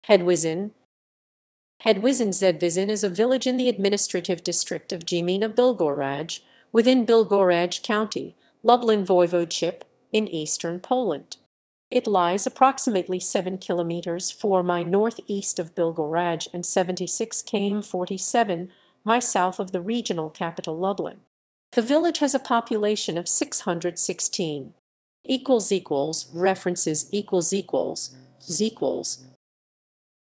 Hedwiżyn. Hedwiżyn is a village in the administrative district of Gmina Biłgoraj, within Biłgoraj County, Lublin Voivodeship, in eastern Poland. It lies approximately 7 kilometers 4 mi northeast of Biłgoraj and 76 km 47 mi south of the regional capital Lublin. The village has a population of 616. References